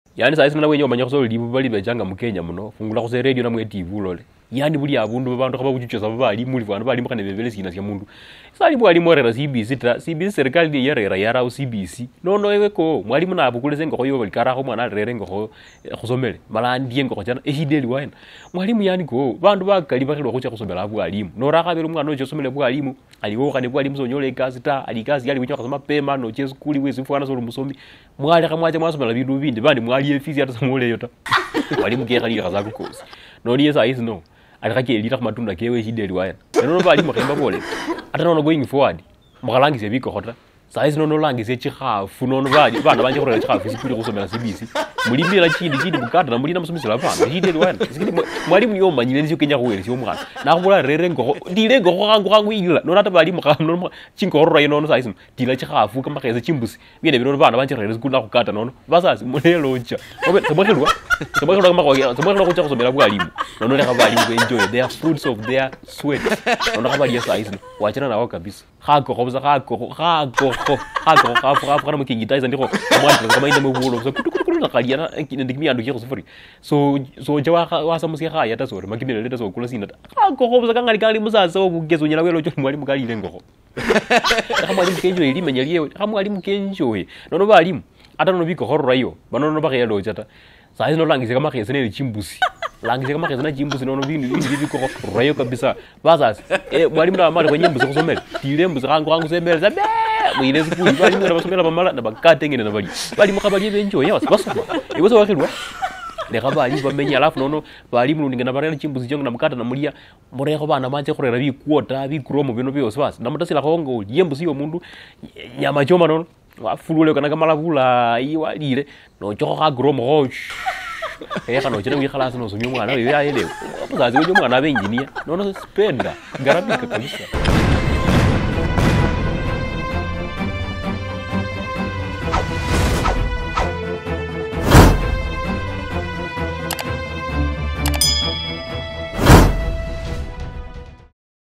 Yani saizi na wenye omanya kusolo libu bali bejanga mu Kenya muno fungula ku radio na mu TV ulole yani buli abundu babantu kaba kuchuchoza bali muri bana bali mukane bebele sina sya mundu sali mwali morera CBC CBC serikali yerera yara CBC no eweko mwali muna abukuleze ngo koyo bali kara ko mwana rere ngo kusomele malandi ngo cyana ehideli wena mwali mu yani go bandu bakali bakirwa kucha kusomela abu alimu no rakabera umwana no kusomela abu alimu aliwo kane bwali muzonyole kazi ta alikazi yali wicha kusoma pema no chesu kuli wezi mfana so musomi mwali kamwaje mwasomela bindu bindi bandi mwali efisi ata samole yota wali mugera lira za kukosi no liesa is no alikake elita kumatunda kewe hideli waya nono bali makemba bole ata nono going forward makalangize biko hota saizi nono langize chikhafu nono bali bana banje khorela chikhafu sikuli kusomela CBC mulimira chindi bukata na mulina musomesela bana hideli waya sikili mwali muyoma nyine nzi Kenya kuwele sio mwana na kubula rere ngo dile ngo kangu ingila nono ata bali makam nono chinkorora nono saizi dila chikhafu kama kheze chimbusi bine bino bana banje rere sikuna kukata nono basasi mulelo ncha obe tabakhelwa kama kwa kucha kusomela bwalimu nono le kabali ngo enjoy their fruits of their sweat nono kabali yesa saizi wachana nawo kabisa khako khobuza khako kana mukingitaza ndiko mwana kama inde mubulo so kutukulu nakaliana ndikimi andu yero so jawa wasa musika khaya tasore makimile leta so kula sina khako khobuza kangali musaza obugezo nyala welo cyo mwali mukalile ngoko kama ali mukenjo ilimenya liyewe kama ali mukenjo nono balimu ata nono biko horora yo banono bakayelo chata saizi no langize kama khese ne chimbusi langize kama khese na chimbusi nono bindi biko rayo kabisa basasi mwalimu na mali kwenye mbuzi kusomela tilembuzi kangu semela zabe mwine sikuli bali mwana basomela bamala na bakate ngene na bali mukabali benjo yawa basoma ibozo wakilwa le kabali bamenya alafu nono bali mulunga na barela chimbuzi jonga na mukata na mulia moreho bana manje khorera bikuota bikuromo bino byose basi namutasila khongo yembuzi yo mundu nyama choma nono wafulule kana kama lavula iwalile no choko ka gromo roach kana chene wikhala sino somyo mwana we yaelewa apuzazi we mwana be engineer no spenda garabika kabisa.